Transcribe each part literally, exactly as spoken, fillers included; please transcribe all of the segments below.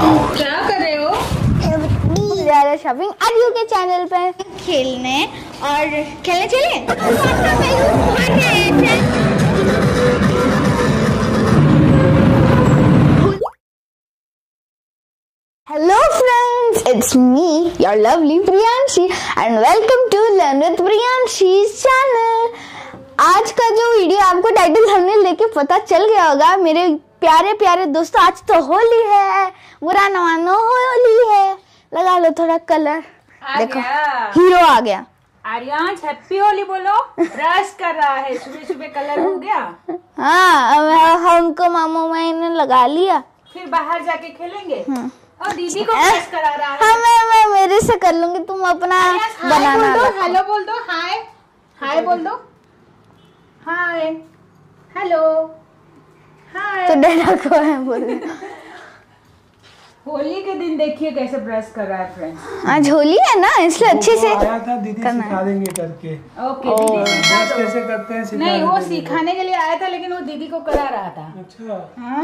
क्या कर रहे हो? जा रहे शॉपिंग आर्यू के चैनल पे खेलने और खेलने चले। Hello friends, it's me, your lovely Priyanshi and welcome to Learn with Priyanshi's channel. आज का जो वीडियो आपको टाइटल थंबनेल देख के पता चल गया होगा मेरे प्यारे प्यारे दोस्तों, आज तो होली है, बुरा न मानो होली है, लगा लो थोड़ा कलर। देखो हीरो आ गया। आर्यांश हैप्पी होली बोलो। ब्रश कर रहा है, सुबह सुबह कलर हो गया। हाँ, अब हमको मामू माई ने लगा लिया, फिर बाहर जाके खेलेंगे। और दीदी को ब्रश करा रहा है। हाँ, मैं मैं मेरे से कर लूंगी, तुम अपना बनाना। हेलो बोल दो, हाय हाय बोल दो, हाय हेलो हाय। तो डरा को है बोल। होली के दिन देखिए कैसे ब्रश कर रहा है फ्रेंड्स। आज होली है ना, इसलिए अच्छे से आया था, दीदी सिखा देंगे करके। ओके, दीदी ब्रश कैसे करते हैं सिखा नहीं, वो सिखाने के लिए आया था, लेकिन वो दीदी को करा रहा था। अच्छा।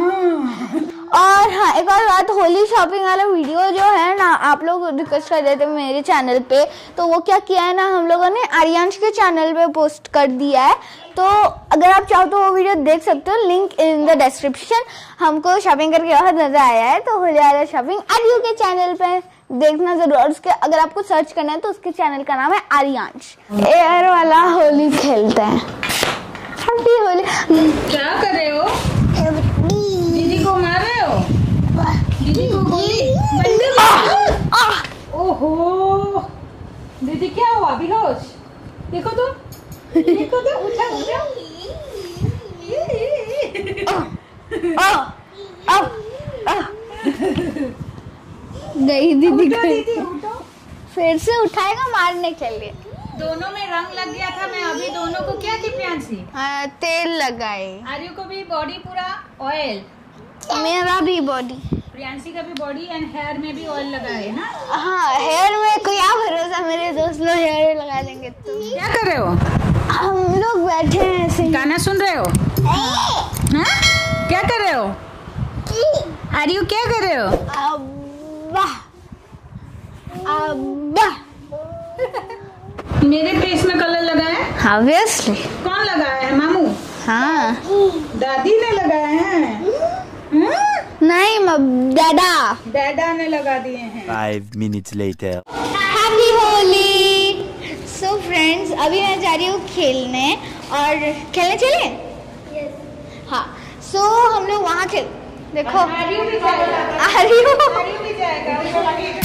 और हाँ, एक और बात, होली शॉपिंग वाला वीडियो जो है ना, आप लोग रिक्वेस्ट कर रहे थे मेरे चैनल पे, तो वो क्या किया है ना, हम लोगों ने आर्यांश के चैनल पे पोस्ट कर दिया है। तो अगर आप चाहो तो वो वीडियो देख सकते हो, लिंक इन द डिस्क्रिप्शन। हमको शॉपिंग करके बहुत मजा आया है, तो होली वाला शॉपिंग आर्यू के चैनल पे देखना जरूर। और उसके अगर आपको सर्च करना है तो उसके चैनल का नाम है आर्यांश। एयर वाला होली खेलते हैं। हैप्पी होली। क्या कर रहे हो? दीदी को मार रहे हो? दीदी को गोली बंदूक। ओहो, दीदी क्या हुआ? बेहोश? देखो तो, देखो तो, उठा उठा। गई दीदी, उठो दीदी उठो। फिर से उठाएगा मारने के लिए। दोनों में रंग लग गया था। मैं अभी दोनों को क्या की प्रियांशी? हाँ, तेल लगाए। आर्यू को भी बॉडी पूरा ऑयल, मेरा भी बॉडी, प्रियांशी का भी बॉडी एंड हेयर में भी ऑयल लगा है ना। हाँ, हेयर में कोई क्या भरोसा, मेरे दोस्त लोग हेयर लगा लेंगे। तो क्या कर रहे हो? हम लोग बैठे हैं ऐसे। गाना सुन रहे हो? हाँ? क्या कर रहे हो? आर्यू क्या कर रहे हो? अब्बा अब्बा मेरे फेस में कलर लगा है। ऑब्वियसली। कौन लगाया है? मामू? हाँ, दादी ने लगाया है। हम्म? नहीं, दादा डैडा ने लगा दिए हैं। Five minutes later. Happy Holi. So friends, अभी मैं जा रही हूँ खेलने और खेलने चले। yes. हाँ, सो so, हम लोग वहाँ खेल, देखो आर्यू भी जाएगा। आर्यू आर्यू भी जाएगा।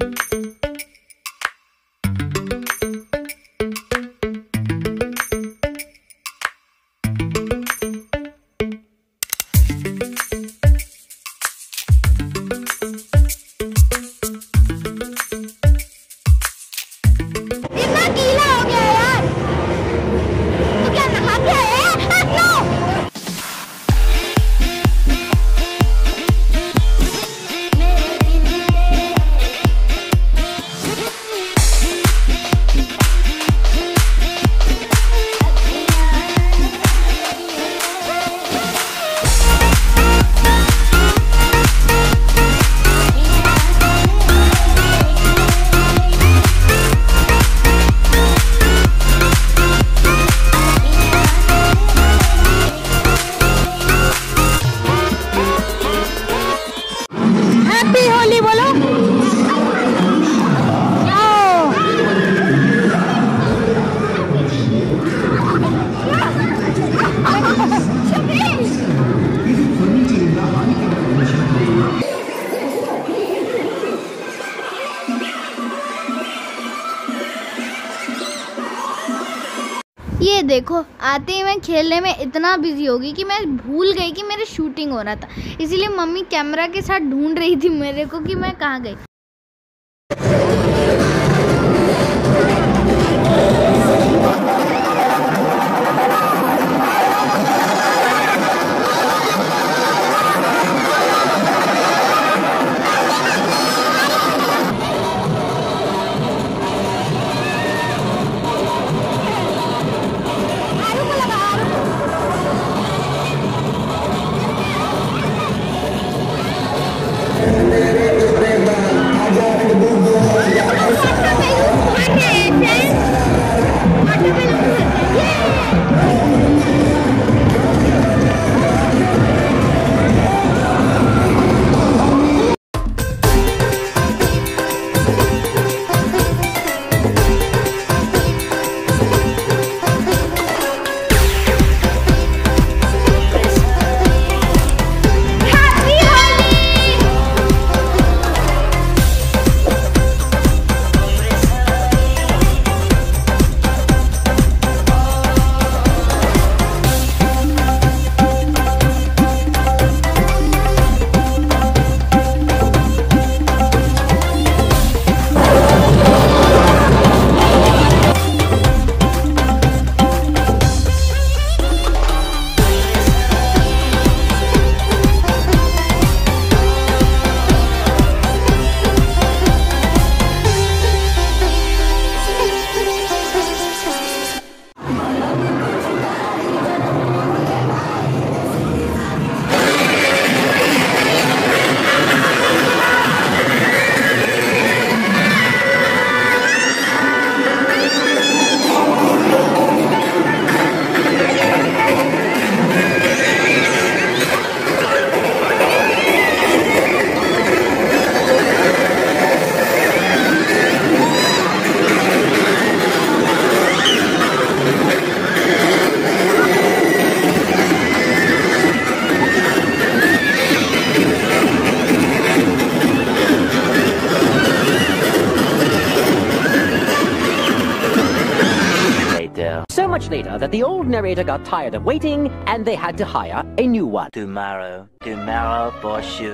ये देखो, आते ही मैं खेलने में इतना बिजी हो गई कि मैं भूल गई कि मेरे शूटिंग हो रहा था। इसीलिए मम्मी कैमरा के साथ ढूंढ रही थी मेरे को कि मैं कहाँ गई। मेरे much later that the old narrator got tired of waiting and they had to hire a new one. Tomorrow, tomorrow for sure.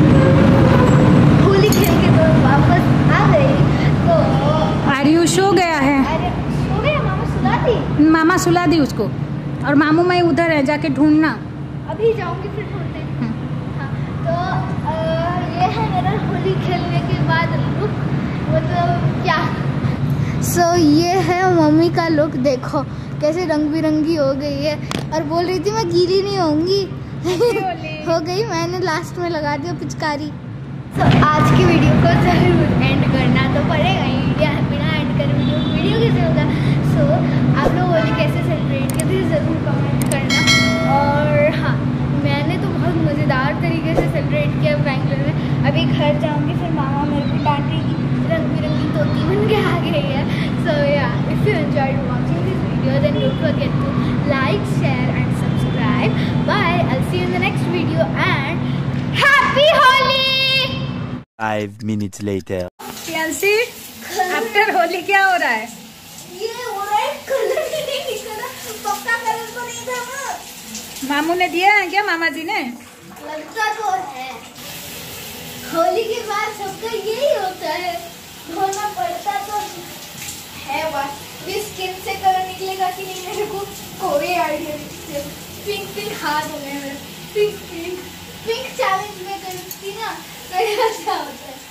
Holi खेल के तो वापस आ गई तो आर्युष सो गया है। अरे सो गया, मामा सुला दी। मामा सुला दी उसको और मामू मैं उधर है, जाके ढूंढना। अभी जाऊंगी फिर ढूंढने। हाँ तो आ, ये है मेरा होली खेलने के बाद लुक, मतलब क्या सो so, ये है मम्मी का लुक। देखो कैसे रंग बिरंगी हो गई है और बोल रही थी मैं गीली नहीं होंगी हो गई, मैंने लास्ट में लगा दिया पिचकारी। तो so, आज की वीडियो को जरूर एंड करना तो पड़ेगा ही, बिना एंड करे वीडियो वीडियो कैसे होगा। सो so, आप लोग होली कैसे सेलिब्रेट करते हैं ज़रूर कमेंट करना। और हाँ मैंने तो बहुत मज़ेदार तरीके से सेलिब्रेट किया बैंगलोर में। अभी घर जाऊँगी फिर मामा मेरे को डांटेगी, रंग बिरंगी तोती बन के आ गई है। सो या if you enjoyed watching this video then don't forget to like share and subscribe. Bye, I will see you in the next video and happy Holi. Five minutes later. Priyanshi, after Holi क्या हो रहा है? ये हो रहा है कलर ही नहीं निकला, पक्का कलर तो नहीं था ना। मामू ने दिया है क्या, मामा जी ने? लगता तो है होली के बाद सबका यही होता है, धोना पड़ता तो है। बस ये स्किन से कलर निकलेगा कि नहीं मेरे को कोई आइडिया नहीं। पिंक पिंक हाथ हो गए मेरे, पिंक पिंक पिंक चैलेंज में करती ना तो ऐसा होता है।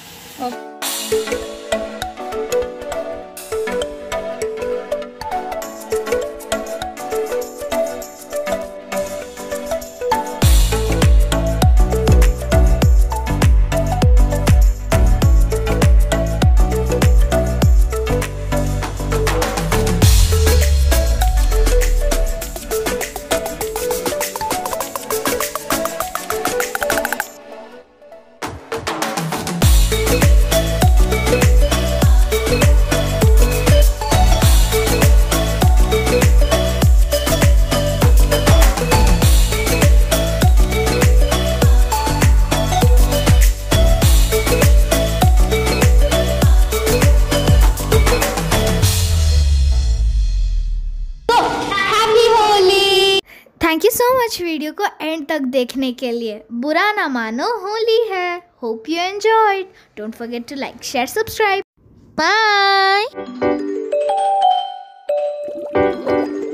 Thank you so much video को एंड तक देखने के लिए। बुरा ना मानो होली है। Hope you enjoyed. Don't forget to like share subscribe. Bye.